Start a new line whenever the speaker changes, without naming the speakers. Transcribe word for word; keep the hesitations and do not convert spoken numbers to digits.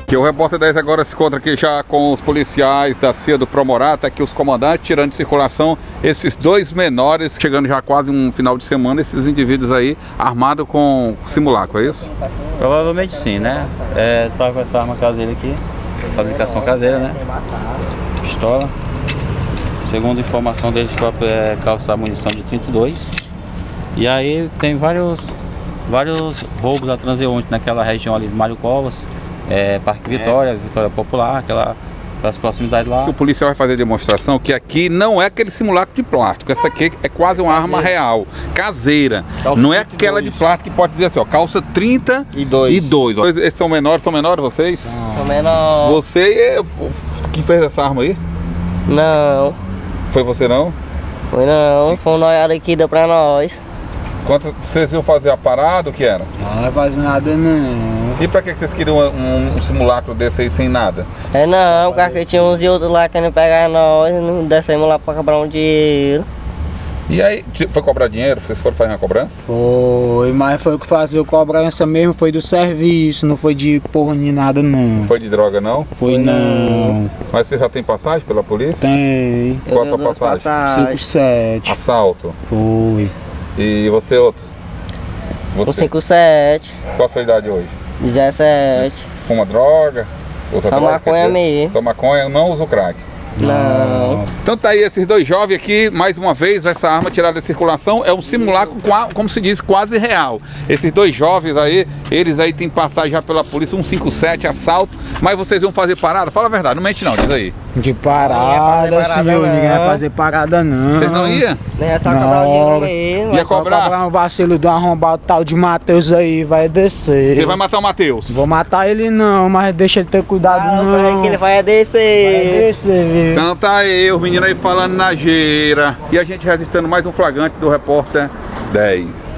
Que o repórter dez agora se encontra aqui já com os policiais da C I A do Promorata, aqui os comandantes tirando de circulação esses dois menores, chegando já quase um final de semana, esses indivíduos aí armados com simulacro, é isso?
Provavelmente sim, né? É, tá com essa arma caseira aqui, fabricação caseira, né? Pistola. Segundo informação deles próprios, é calçar munição de trinta e dois. E aí tem vários, vários roubos a transeunte naquela região ali de Mário Covas. É, Parque Vitória, é. Vitória Popular, aquela, aquelas proximidades lá.
O policial vai fazer a demonstração que aqui não é aquele simulacro de plástico, essa aqui é quase uma arma real, caseira. Calça não é aquela de plástico que pode dizer assim, ó, calça trinta e dois. Esses são menores, são menores vocês?
Não. São menores.
Você que fez essa arma aí?
Não.
Foi você não?
Foi não, foi um noiado aqui, deu pra nós.
Quanto vocês iam fazer a parada, o que era?
Não vai fazer nada não.
E pra que vocês queriam um, um simulacro desse aí sem nada?
É não, porque tinha uns e outros lá querendo pegar nós, não descemos lá pra cobrar um dinheiro.
E aí, foi cobrar dinheiro? Vocês foram fazer uma cobrança?
Foi, mas foi o que fazer a cobrança mesmo, foi do serviço, não foi de porra nem nada não.
Não foi de droga não?
Foi não.
Mas você já tem passagem pela polícia?
Tem.
Qual a tua passagem?
cinco sete.
Assalto?
Foi.
E você outro?
Você? cinco sete.
Qual a sua idade hoje?
dezessete.
Fuma droga? Usa
Só
droga,
maconha mesmo.
Só maconha, não usa o crack?
Não.
Então tá aí esses dois jovens aqui, mais uma vez, essa arma tirada de circulação é um simulacro, como se diz, quase real. Esses dois jovens aí, eles aí têm passagem já pela polícia, um cinco sete, assalto, mas vocês iam fazer parada? Fala a verdade, não mente não, diz aí.
De parada, parada senhor, não. Ninguém vai fazer parada não.
Vocês não iam?
Nem é só cobrar o dinheiro mesmo.
Ia cobrar?
cobrar um vacilo do arrombado tal de Matheus aí, vai descer.
Você vai matar o Matheus?
Vou matar ele não, mas deixa ele ter cuidado ah, não.
Que ele vai descer.
Vai descer, viu?
Então tá aí, os meninos aí falando na jeira. E a gente registrando mais um flagrante do repórter dez.